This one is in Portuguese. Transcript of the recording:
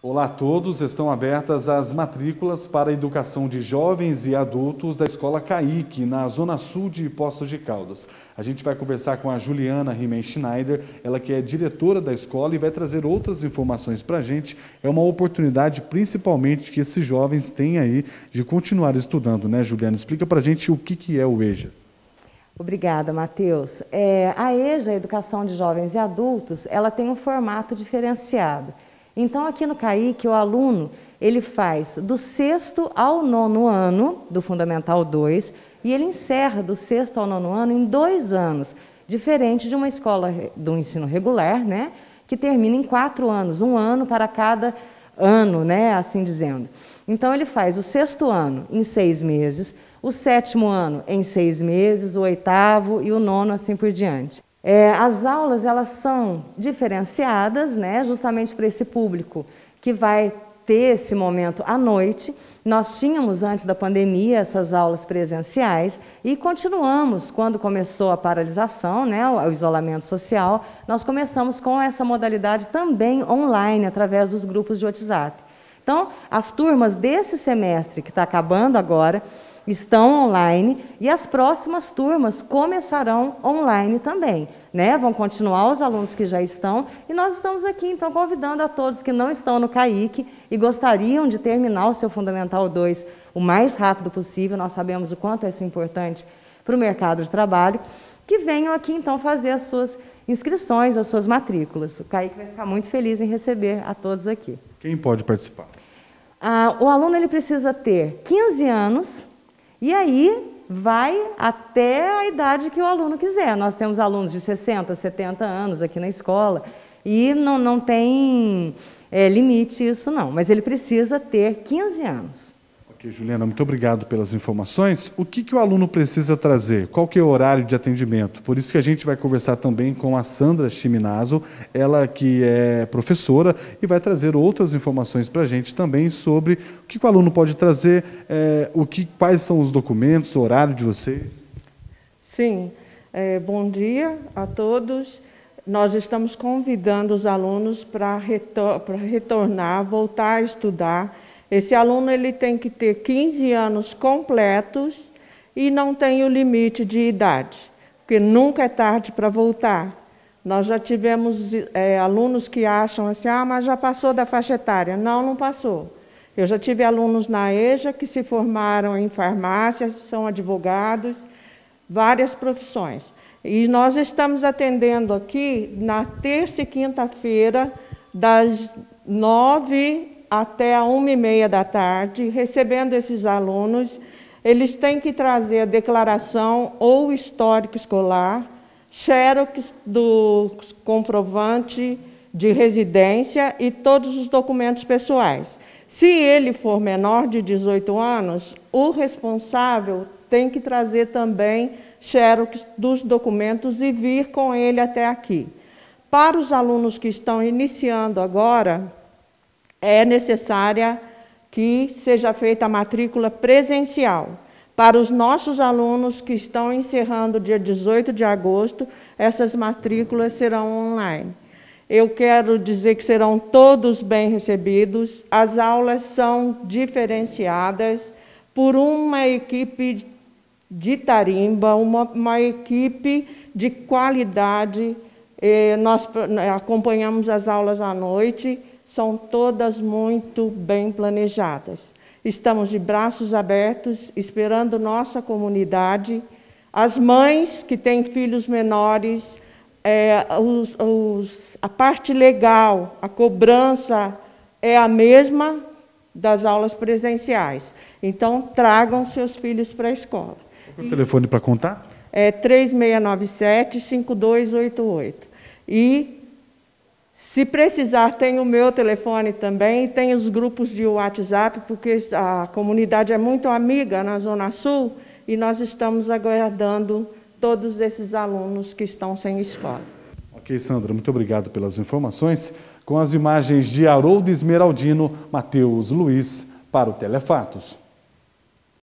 Olá a todos, estão abertas as matrículas para a educação de jovens e adultos da Escola CAIC, na Zona Sul de Poços de Caldas. A gente vai conversar com a Juliana Riemann-Schneider, ela que é diretora da escola e vai trazer outras informações para a gente. É uma oportunidade, principalmente, que esses jovens têm aí de continuar estudando, né, Juliana? Explica para a gente o que é o EJA. Obrigada, Matheus. A EJA, a Educação de Jovens e Adultos, ela tem um formato diferenciado. Então, aqui no CAIC, o aluno ele faz do 6º ao 9º ano do Fundamental 2 e ele encerra do 6º ao 9º ano em 2 anos, diferente de uma escola do ensino regular, né, que termina em 4 anos, 1 ano para cada ano, né, assim dizendo. Então, ele faz o 6º ano em 6 meses, o 7º ano em 6 meses, o 8º e o 9º, assim por diante. As aulas elas são diferenciadas, né, justamente para esse público que vai ter esse momento à noite. Nós tínhamos, antes da pandemia, essas aulas presenciais e continuamos, quando começou a paralisação, né, o isolamento social, nós começamos com essa modalidade também online, através dos grupos de WhatsApp. Então, as turmas desse semestre, que está acabando agora, estão online e as próximas turmas começarão online também, né? Vão continuar os alunos que já estão e nós estamos aqui, então, convidando a todos que não estão no CAIC e gostariam de terminar o seu Fundamental 2 o mais rápido possível, nós sabemos o quanto isso é importante para o mercado de trabalho, que venham aqui, então, fazer as suas inscrições, as suas matrículas. O CAIC vai ficar muito feliz em receber a todos aqui. Quem pode participar? O aluno ele precisa ter 15 anos, e aí vai até a idade que o aluno quiser. Nós temos alunos de 60, 70 anos aqui na escola e não tem limite isso não, mas ele precisa ter 15 anos. Ok, Juliana, muito obrigado pelas informações. O que o aluno precisa trazer? Qual que é o horário de atendimento? Por isso que a gente vai conversar também com a Sandra Chiminazo, ela que é professora e vai trazer outras informações para a gente também sobre o que o aluno pode trazer, quais são os documentos, o horário de vocês. Sim, bom dia a todos. Nós estamos convidando os alunos para retornar, voltar a estudar. Esse aluno ele tem que ter 15 anos completos e não tem o limite de idade, porque nunca é tarde para voltar. Nós já tivemos alunos que acham assim, mas já passou da faixa etária. Não passou. Eu já tive alunos na EJA que se formaram em farmácia, são advogados, várias profissões. E nós estamos atendendo aqui na terça e quinta-feira, das 9 até a 1h30 da tarde, recebendo esses alunos. Eles têm que trazer a declaração ou histórico escolar, xerox do comprovante de residência e todos os documentos pessoais. Se ele for menor de 18 anos, o responsável tem que trazer também xerox dos documentos e vir com ele até aqui. Para os alunos que estão iniciando agora, é necessária que seja feita a matrícula presencial. Para os nossos alunos que estão encerrando dia 18 de agosto, essas matrículas serão online. Eu quero dizer que serão todos bem recebidos. As aulas são diferenciadas por uma equipe de tarimba, uma equipe de qualidade. Nós acompanhamos as aulas à noite, são todas muito bem planejadas. Estamos de braços abertos, esperando nossa comunidade. As mães que têm filhos menores, a parte legal, a cobrança é a mesma das aulas presenciais. Então, tragam seus filhos para a escola. Qual é o telefone para contar? 3697-5288. E, se precisar, tem o meu telefone também, tem os grupos de WhatsApp, porque a comunidade é muito amiga na Zona Sul e nós estamos aguardando todos esses alunos que estão sem escola. Ok, Sandra, muito obrigado pelas informações. Com as imagens de Haroldo Esmeraldino, Matheus Luiz, para o Telefatos.